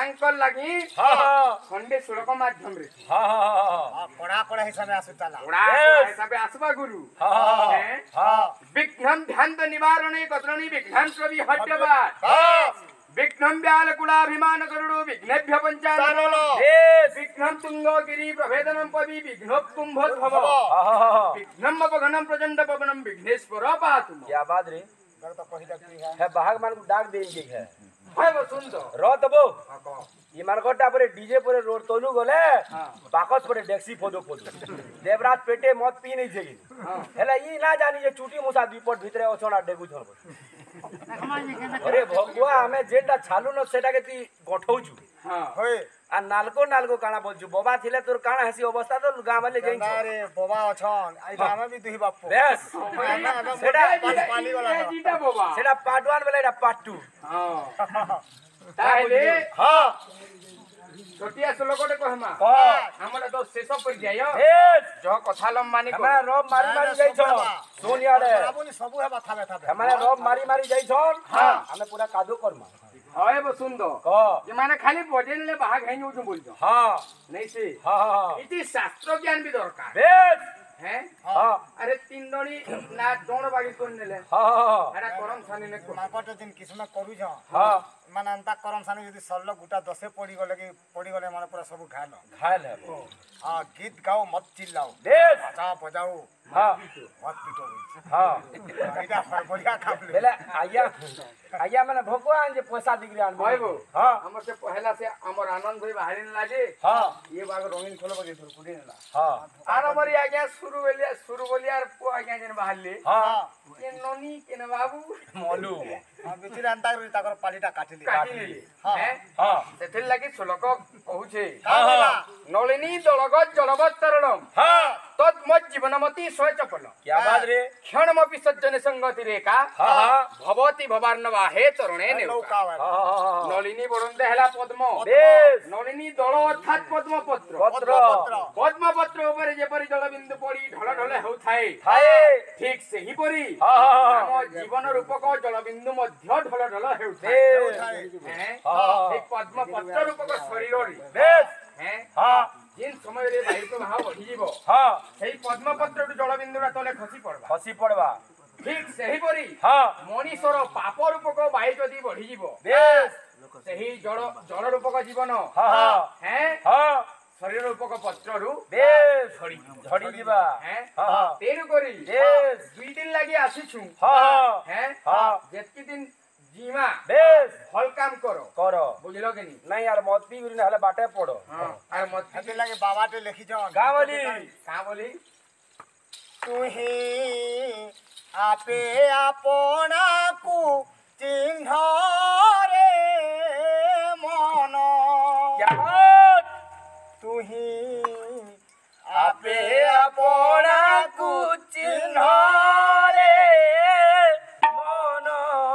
तांकर लगी खंडे श्लोक माध्यम रे पढ़ा पढ़ा हिसाब आसुताला पढ़ा हिसाब आसबा गुरु विघ्नं ध्यान निवारणे कतरणी विघ्नं कवि हट्यवा विघ्नं व्यालकुलाभिमान करुणो विघ्नेभ्य पंचानन विघ्नं तुंगो गिरि प्रभेदनं पवि विघ्नो कुंभोद्भव विघ्नं अपघनं प्रचंड पवनं विघ्नेश्वर पातु। क्या बात रे तो पहिला की है बाहर मान को डाक देन के है वो सुंदर रो तबो ये मानकोटा पर डीजे पर रोड तोलू गले बाकस पर डेक्सी फोदो फोदो देवराज पेटे मत पी नहीं छेगी हेला ई ना जानी जे चूटी मुसा दुपट भितरे ओछोना डेगु झर अरे भगवा हमें जेटा छालू न सेटा के ती गठौजु होय आ नालको नालको काना बोलजु बाबा थिले तोर काना हसी अवस्था तो गां वाले जई अरे बाबा अछन आई गामे भी दुही बापू बेस सेटा पानी वाला जीटा बाबा सेटा पार्ट 1 वाला एटा पार्ट 2 हां ताले हां छोटिया श्लोकटे कहमा हमरा तो शेष पर जायो जो कथा लम माने को हमरा रोब मारी मारी जाई छ सुन यारे बाबूनी सबु है माथा में था हमरा रोब मारी मारी जाई छ हां हमें पूरा कादो करमा हाय वो सुंदर क जे माने खाली बजेन ले भाग है नु बोलजो हां नहीं से हां इति शास्त्र ज्ञान भी दरकार बेस हैं हां अरे तीन दणी ना दोण बागी कोन नेले हां अरे करम सानी ने को माकट दिन किस्म करू छ हां माने अंता करम सानी यदि सल्ल गुटा 10 पड़ी गले माने पूरा सब घायल है हां गीत गाओ मत चिल्लाओ बेस बजाओ बजाओ हां मत पिटो हां एटा बढ़िया खापले बेले आया माने भगवान जे पैसा दिगरी आन भाईबो हां हमर से पहला से हमर आनंद भाई बाहरी न लागे हां ये बाग रंगीन खोलो बगे तोर कुडी नेला हां आर हमर आज्ञा शुरू बोलियार पो आज्ञा जन बाहरले हां के नोनी के न बाबू मोलू हां बितिर अंता ताकर पालीटा काटिली काटिले हैं हां सेथिल लागि श्लोक कहूछे हां नलिनी दलगत जलवत्तरणम हां तद्मत जीवनमति स्वचपल क्या बात रे क्षणमपि सज्जन संगति रेखा हां भवति भवार्णवा हे तरुणे ने हां नलिनी बरंदे हेला पद्म बेस नलिनी दल अर्थात पद्म पत्र पद्म पत्र ऊपर जेपरि जल बिंदु पड़ी ढल ढल होउथाए थाए ठीक से ही परी हां हम जीवन रूपक जल बिंदु मध्य ढल ढल होउथाए हैं एक पद्म पत्र रूपक शरीर रे बेस हैं हां जिन समय रे भाई तो भाव बढ़ी जीवो हां सेही पद्म पत्र जल बिंदुरा तले खसी पड़बा ठीक सेही परी हां मनीषर पाप रूपक वायु जदि बढ़ी जीवो बेस सेही जल रूपक जीवन हां हैं हां शरीर रूपक पत्र रु बेस झड़ी जीवा हैं हां तेरु करी बेस 2 दिन लागि आसी छु हां हैं हां जेतकी दिन जीवा बेस फल काम करो बुझलो के नहीं यार मत पी गुरी हले बाटे पड़ो हां अरे मत हते लागे बाबाटे लिखी जन का बोली तू ही आपे आपना को चिन्ह रे मन क्या बात तू ही आपे आपना को चिन्ह रे मन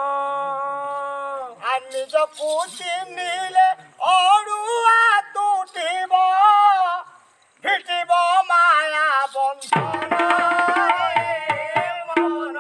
निज को चिन्हिले अरुआ टूटिब फिटिब माया बंधन मन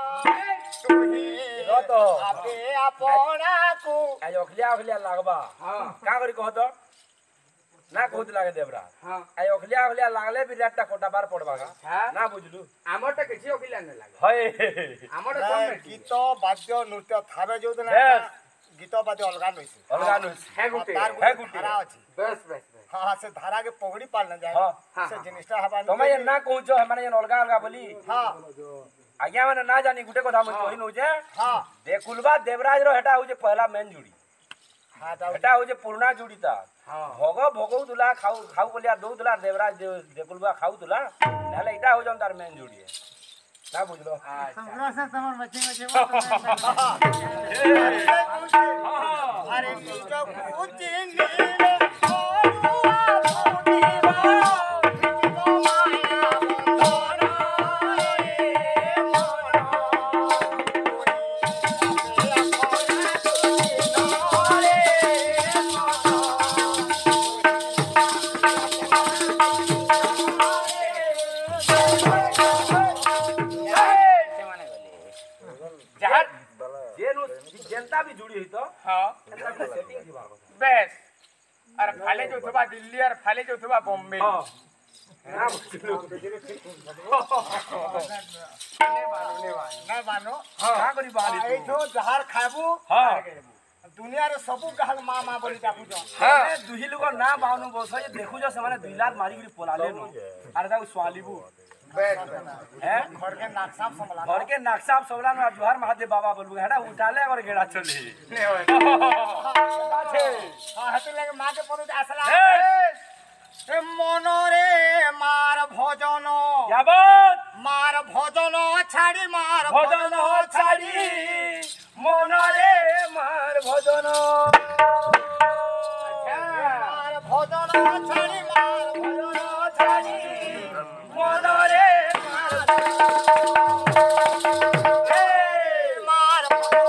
तुही आपे अपना को आज अखलिया लागबा हां का करी कह तो ना कहत लागे देवरा हां आई अखलिया लागले भी रातटा कोटा बार पड़बागा हां ना बुझलु हमरटा किछि ओकिला न लागे हय हमरटा सब गीत वाद्य नृत्य थाबे जो दिन गीत वाद्य अलगा नइसे है गुटे धारा अछि बस हां से धारा के पगड़ी पाल न जाए हां से जिनिसटा हबा तमे ये ना कहजो हमारे ये अलगा बोली हां आज्ञा माने ना जानी गुटे कथा मन कहि न जे हां देखुलबा देवराज रो हेटा हो जे पहला मेन जुड़ी हां हेटा हो जे पुरना जुड़ी ता हां भगौ दुला खाऊ बोलिया दो दुला देवराज देखुलबा खाऊ दुला नाले इटा हो जन तार मेन जुड़ी है ना बुझलो हमरा से समर बचे अरे निज कुछ नीले जनता भी जुड़ी हुई तो हां सेटिंग दिवा बेस আর ফালে যাউথবা দিল্লি আর ফালে যাউথবা বম্বে ହଁ ନା ବୁଝିଲୁ না মানো କାଁ କରି ବାହାରି এইটো যাহার খাইবু ହଁ দুনিয়ার সবু গাহাল মা মা বলি ডাকুছ ଆମେ ଦୁହି ଲୋକ ନା ବାହୁନୁ ବସ ଯେ ଦେଖୁଛ ସେମାନେ 2 ଲାખ ମାରିକିରି ପଲାଲେ ନ ଆରେ ତାକୁ ସ୍ୱାଲିବୁ हैं ঘরকে নাকসাপ সমলা घर के नक्शा सबला न जोहार महादेव बाबा बोलबू हेडा उठाले और गेड़ा चले আছে হ্যাঁ হাতে লাগে মাকে পদে আসলা এ মনরে মার ভজন याबत মার ভজন ছাড়ি মার भजन छाड़ी मन रे मार भजन মার ভজন ছাড়ি মার ভজন ছাড়ি मन रे মার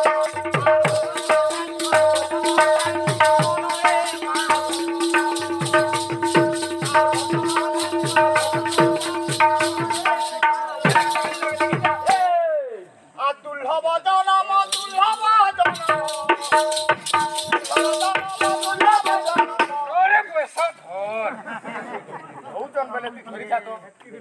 দুল্হ ভজন দুল্হ ভজন ওরে পয়সা ধর বহুজন বলে তুই ধরি খা তো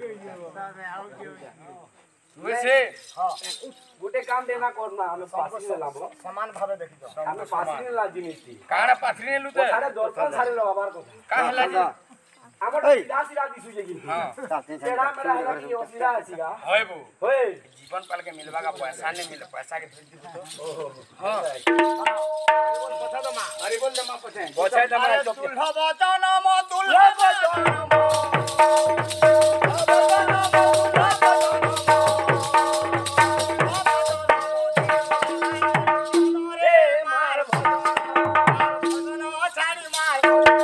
বুঝছে गोटे काम देना करना हमें पासी ने लाबो সমান ভাবে দেখিছ हमें पासी ने ला जिनिस थी কাଣା পাথরি নেলু তে सारे दर्पण सारे लबार को কা হেলা জি हमर सीधा सीधा दिसु जे कि हां तेरा मेरा है कि ओसिरा आसीगा হয় বউ होय जीवन पाल के मिलवा का पैसा नहीं मिले पैसा के धरी दी तो हां কথা তো মা अरे बोल दे मां पछे बचाय दे मां चुप দুল্হ ভজন দুল্হ ভজন रे मार ভজন ছাড়ি মার